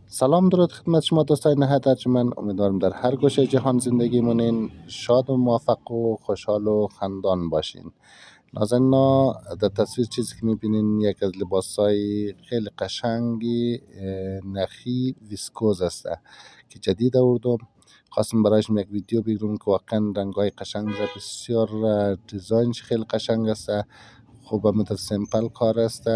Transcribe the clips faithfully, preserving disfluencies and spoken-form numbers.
سلام درود خدمت شما دوستای نهایت ارجمند. امیدوارم در هر گوشه جهان زندگی مونین شاد و موفق و خوشحال و خندان باشین. نازنینا در تصویر چیزی که میبینین یک از لباسای خیلی قشنگی نخی ویسکوز است که جدید آوردم. خواستم برایشم یک ویدیو بگیرم که واقعا رنگای قشنگ داره، بسیار دیزاینش خیلی قشنگ است، خوب مدل سیمپل کار است.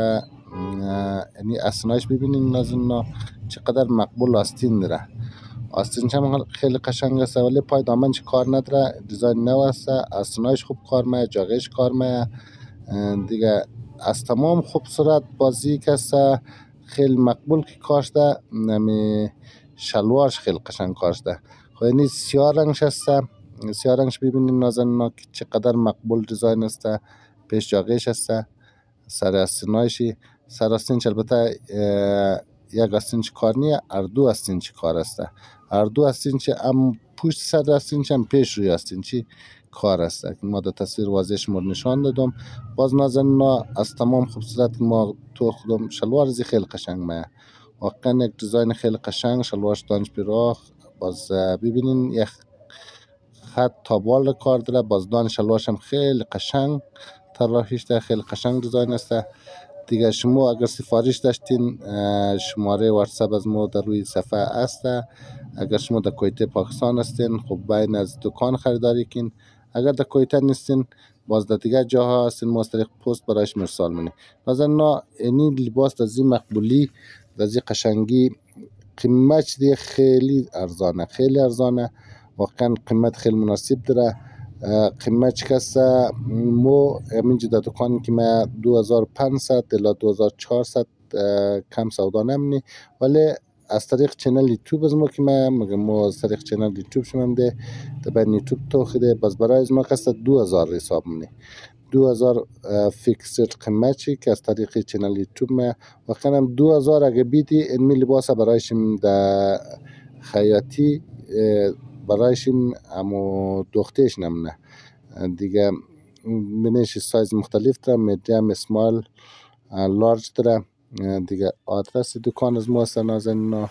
یعنی اسنایش ببینین نازنینا چقدر مقبول آستین داره. آستینش هم خیلی قشنگ است ولی پای دامنش کار نداره، دیزاین نو است. اسنایش خوب کار میه، جاغش کار میه دیگه. از تمام خوبصورت بازی که است خیلی مقبول که کارش ده. نمی شلوارش خیلی قشنگ کارش ده. خب یعنی سیاه رنگش است، سیاه رنگش ببینین نازنینا که چقدر مقبول دیزاین است. پیش جاغش است، سر استینایشی سر استینش البته یک استینچ کار نیه، اردو استینچ کار است. اردو استینچ هم پشت سر استینچ هم پیش روی استینچی کار است که ما در تصویر واضحش مور نشان دادم. باز نازنینا از تمام خوبصورت که ما تو خودم شلوار زی خیلی قشنگ میه، واقعا یک دیزاین خیلی قشنگ. شلوارش دانش پیراخ، باز ببینین یک خط تابال کار داره، باز دان شلوارش هم خیلی قشنگ طراحیش ده، خیلی قشنگ دیزاین است دیگه. شما اگر سفارش داشتین شماره واتساپ از ما در روی صفحه است. اگر شما در کویت پاکستان هستین خب باید از دکان خریداری کن. اگر در کویت نیستین باز در دیگه جاها هستین ما از طریق پست برایش مرسال منی. مثلا اینی لباس در زی مقبولی در زی قشنگی قیمت دیگه خیلی ارزانه، خیلی ارزانه واقعا، قیمت خیلی مناسب داره. قیمت چکسته مو همینجا در دکانی که ما دو هزار و پانصد الی دو هزار و چهارصد کم سودا نمینی، ولی از طریق چنل یوتیوب از ما که ما مگه ما از طریق چنل یوتیوب شما ده در یوتیوب تو خیده باز برای از ما کسته دو هزار حساب منی، دو هزار فیکسد قیمتی که از طریق چنل یوتیوب ما واقعا هم دو هزار اگه بیدی این لباس برایشم در خیاطی برایشیم امو دوختهش نمونه دیگه. بینش سایز مختلف داره، میدیم، اسمال، لارج داره دیگه. آدرس دکان از ما است نازنینا.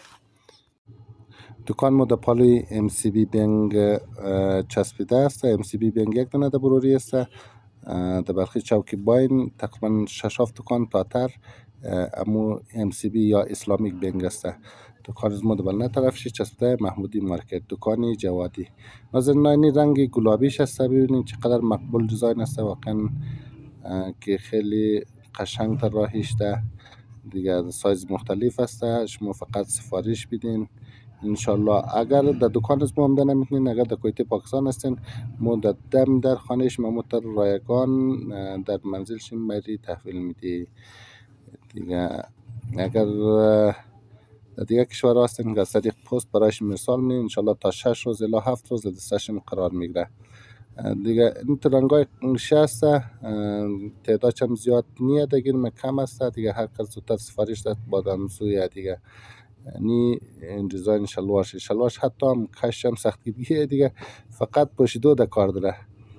دکان ما در پالوی ام سی بی بینگ چسبیده است. ام سی بی بینگ یک دانه در بروری است. در بلخی چوکی باین تقریبا شش هفت دکان تاتر امو ام سی بی یا اسلامیک بینگ است. دکان از ما در بلنه طرفش چسبیده محمودی مارکت، دکانی جوادی. نازنینا این رنگ گلابیش است، ببینید چقدر مقبول دیزاین است واقعا که خیلی قشنگ طراحیش ده دیگه. سایز مختلف است، شما فقط سفارش بدین انشالله. اگر در دکان از ما آمده نمیتونین، اگر در کویت پاکستان هستین ما در دم در خانهش مموتر رایگان در منزلش میری تحویل میدی دیگه. اگر در دیگه کشور هستین که از طریق پست برایش مرسال می انشالله تا شش روز الی هفت روز دستشم قرار میگیره دیگه. این رنگای شست تعدادش هم زیاد نیه دیگه، من کم است دیگه. هر کس زودتر سفارش داد بادم سویه دیگه. یعنی این دیزاین شلوارش شلوارش حتی هم کش هم سختگیریه دیگه، فقط پوشیدو در کار داره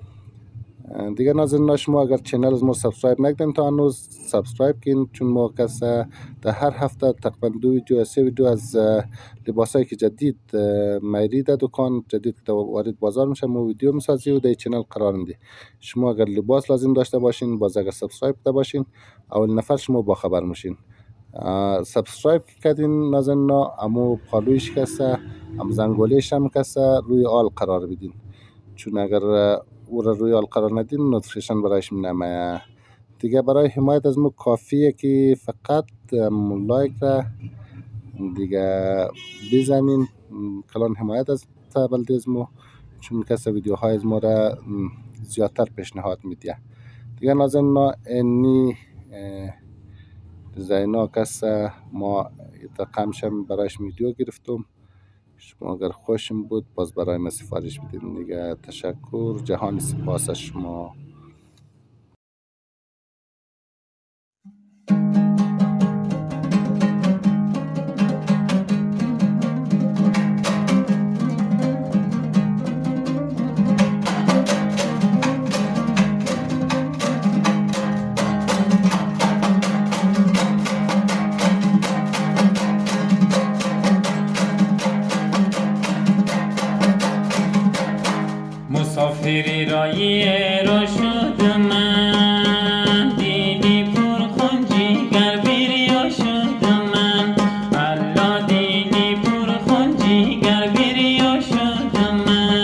دیگه. نازنینا شما اگر چینل از ما سابسکرایب نکردین تا هنوز سابسکرایب کن، چون ما کس در هر هفته تقریبا دو ویدیو سه ویدیو از لباسایی که جدید میری در دکان جدید که وارد بازار میشه ما ویدیو میسازی و در چینل قرار میدی. شما اگر لباس لازم داشته باشین باز اگر سابسکرایب کرده باشین اول نفر شما با خبر میشین. سابسکرایب کردین نازنینا امو پالویش کسه ام زنگولیش هم کسه روی آل قرار بدین، چون اگر او را روی آل قرار ندین نوتیفیکیشن برایش نمیه دیگه. برای حمایت از ما کافیه که فقط لایک را دیگه بزنین، کلان حمایت از تبلده از ما، چون کسی ویدیوهای از ما را زیادتر پیشنهاد میده دیگه. نازنینا اینی دیزاینا کس ما تقمشم برایش ویدیو گرفتم، شما اگر خوشم بود باز برای ما سفارش بدین دیگه. تشکر، جهان سپاس از شما. لایی رو شد من دیدی پرخون جیگر بیریا شد من الله دیدی پرخون جیگر بیریا شد من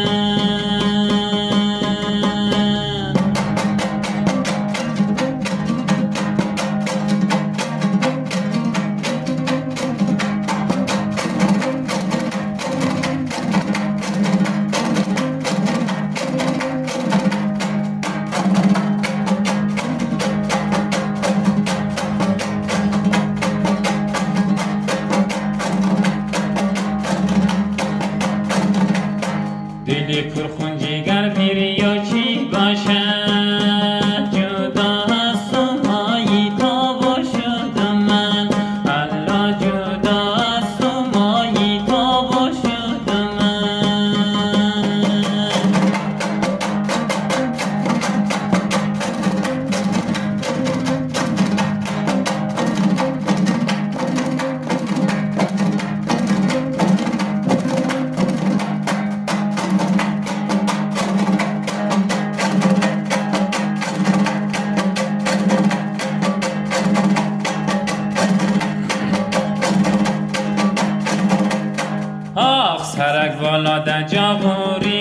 دلی پرخون جگر بیریا چی باشد جدا از تو مایی تابو شد من الله جدا از تو مایی تابو شد من آخ سرک والا در جاغوری